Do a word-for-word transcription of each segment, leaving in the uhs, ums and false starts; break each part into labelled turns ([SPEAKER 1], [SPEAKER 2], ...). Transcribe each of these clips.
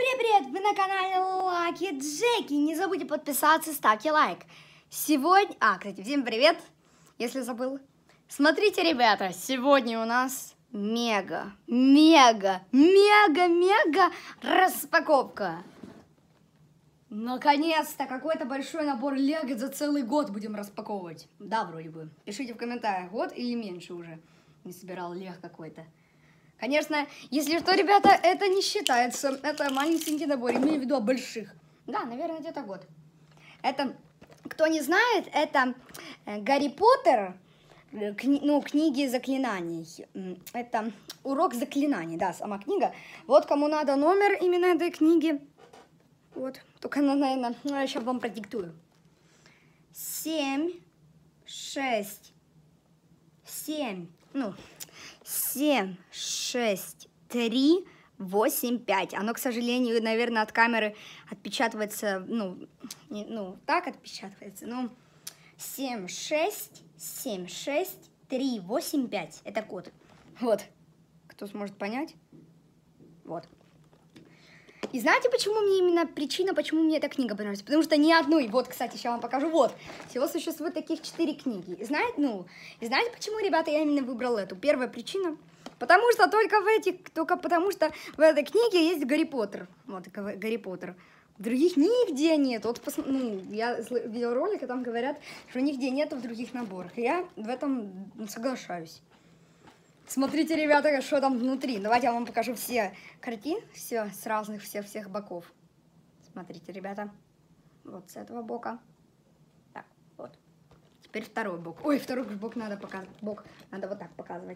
[SPEAKER 1] Привет-привет! Вы на канале Lucky Джеки. Не забудьте подписаться, ставьте лайк. Сегодня... А, кстати, всем привет, если забыл. Смотрите, ребята, сегодня у нас мега, мега, мега, мега распаковка. Наконец-то какой-то большой набор лего за целый год будем распаковывать. Да, вроде бы. Пишите в комментариях, год или меньше уже. Не собирал лего какой-то. Конечно, если что, ребята, это не считается. Это маленький набор, имею в виду о больших. Да, наверное, где-то год. Это, кто не знает, это Гарри Поттер, кни, ну, книги заклинаний. Это урок заклинаний, да, сама книга. Вот кому надо номер именно этой книги. Вот, только, наверное, ну, я сейчас вам продиктую. Семь, шесть, семь, ну... семь, шесть, три, восемь, пять. Оно, к сожалению, наверное, от камеры отпечатывается, ну, не, ну так отпечатывается. Ну, семь, шесть, семь, шесть, три, восемь, пять. Это код. Вот. Кто сможет понять? Вот. И знаете, почему мне именно причина, почему мне эта книга понравилась? Потому что ни одной, вот, кстати, сейчас вам покажу, вот, всего существует таких четыре книги. И знаете, ну, и знаете, почему, ребята, я именно выбрала эту? Первая причина, потому что только в этих, только потому что в этой книге есть Гарри Поттер. Вот, Гарри Поттер. Других нигде нет. Вот, ну, я видел ролик, и там говорят, что нигде нету в других наборах. И я в этом соглашаюсь. Смотрите, ребята, что там внутри. Давайте я вам покажу все картины, все с разных всех-всех боков. Смотрите, ребята. Вот с этого бока. Так, вот. Теперь второй бок. Ой, второй бок надо показывать. Бок надо вот так показывать.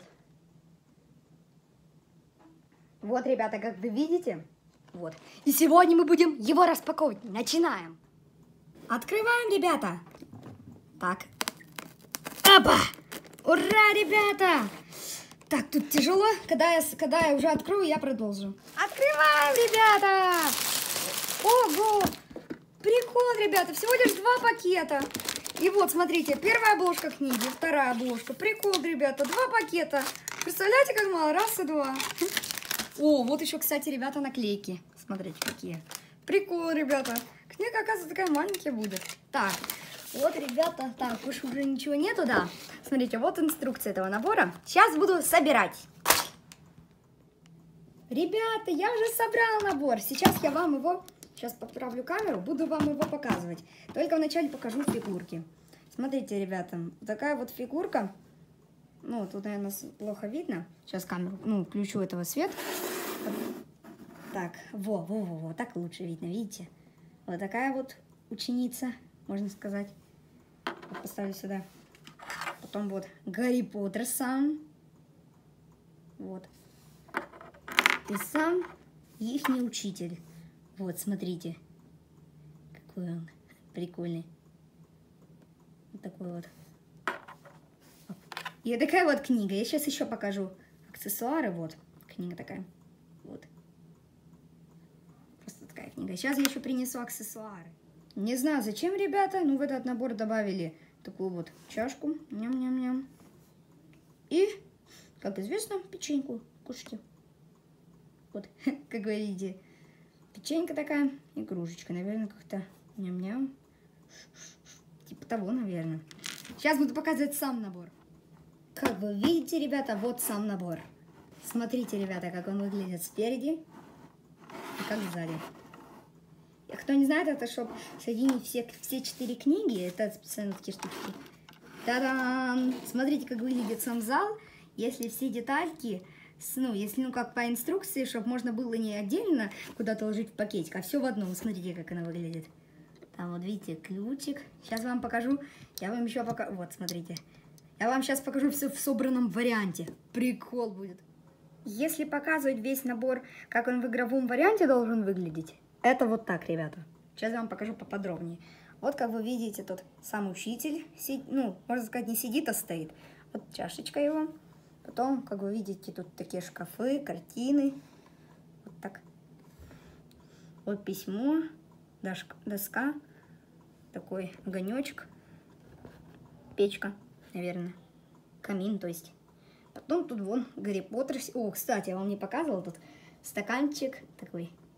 [SPEAKER 1] Вот, ребята, как вы видите. Вот. И сегодня мы будем его распаковывать. Начинаем. Открываем, ребята. Так. Опа! Ура, ребята! Так, тут тяжело. Когда я, когда я уже открою, я продолжу. Открываем, ребята! Ого! Прикол, ребята. Всего лишь два пакета. И вот, смотрите, первая обложка книги, вторая обложка. Прикол, ребята. Два пакета. Представляете, как мало? Раз и два. О, вот еще, кстати, ребята, наклейки. Смотрите, какие. Прикол, ребята. Книга, оказывается, такая маленькая будет. Так. Вот, ребята, так, уж уже ничего нету, да. Смотрите, вот инструкция этого набора. Сейчас буду собирать. Ребята, я уже собрала набор. Сейчас я вам его, сейчас поправлю камеру, буду вам его показывать. Только вначале покажу фигурки. Смотрите, ребята, такая вот фигурка. Ну, тут, наверное, плохо видно. Сейчас камеру, ну, включу этого света. Так, во, во, во, во, так лучше видно, видите? Вот такая вот ученица, можно сказать. Вот поставлю сюда. Потом вот Гарри Поттер сам. Вот. И сам ихний учитель. Вот, смотрите. Какой он прикольный. Вот такой вот. И такая вот книга. Я сейчас еще покажу аксессуары. Вот. Книга такая. Вот. Просто такая книга. Сейчас я еще принесу аксессуары. Не знаю, зачем, ребята, но в этот набор добавили такую вот чашку. Ням-ням-ням. И, как известно, печеньку. Кушайте. Вот, как вы видите. Печенька такая и кружечка. Наверное, как-то ням-ням. Типа того, наверное. Сейчас буду показывать сам набор. Как вы видите, ребята, вот сам набор. Смотрите, ребята, как он выглядит спереди и как сзади. Кто не знает, это чтобы соединить все, все четыре книги, это специально такие штучки. Та-дам! Смотрите, как выглядит сам зал. Если все детальки, ну, если, ну, как по инструкции, чтобы можно было не отдельно куда-то ложить в пакетик, а все в одном. Смотрите, как она выглядит. Там вот, видите, ключик. Сейчас вам покажу. Я вам еще покажу. Вот, смотрите. Я вам сейчас покажу все в собранном варианте. Прикол будет. Если показывать весь набор, как он в игровом варианте должен выглядеть, это вот так, ребята. Сейчас я вам покажу поподробнее. Вот, как вы видите, тут сам учитель, сид... ну, можно сказать, не сидит, а стоит. Вот чашечка его. Потом, как вы видите, тут такие шкафы, картины. Вот так. Вот письмо, доска, такой огонечек, печка, наверное, камин, то есть. Потом тут вон Гарри Поттер. О, кстати, я вам не показывала, тут стаканчик такой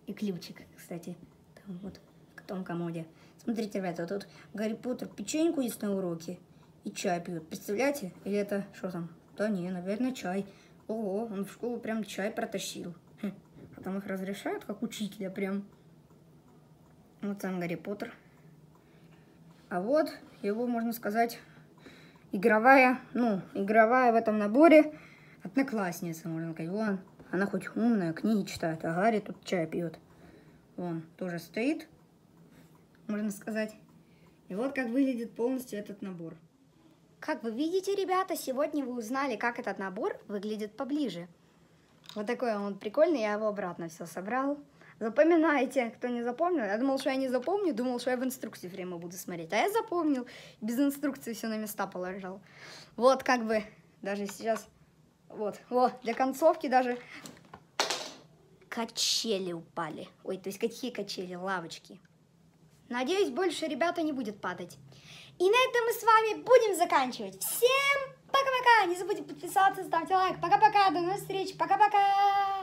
[SPEAKER 1] И ключик, кстати, там вот в том комоде. Смотрите, ребята, тут Гарри Поттер печеньку ест на уроке и чай пьет. Представляете? Или это что там? Да не, наверное, чай. Ого, он в школу прям чай протащил. Хм. А там их разрешают, как учителя прям. Вот сам Гарри Поттер. А вот его, можно сказать, игровая, ну, игровая в этом наборе одноклассница, можно сказать. Вон, она хоть умная, книги читает, а Гарри тут чай пьет. Вон, тоже стоит, можно сказать. И вот как выглядит полностью этот набор. Как вы видите, ребята, сегодня вы узнали, как этот набор выглядит поближе. Вот такой он прикольный, я его обратно все собрал. Запоминайте, кто не запомнил. Я думал, что я не запомню, думал, что я в инструкции время буду смотреть. А я запомнил, без инструкции все на места положил. Вот как бы, даже сейчас, вот, вот, для концовки даже качели упали. Ой, то есть какие качели, лавочки. Надеюсь, больше ребята не будет падать. И на этом мы с вами будем заканчивать. Всем пока-пока! Не забудьте подписаться, ставьте лайк. Пока-пока, до новых встреч, пока-пока!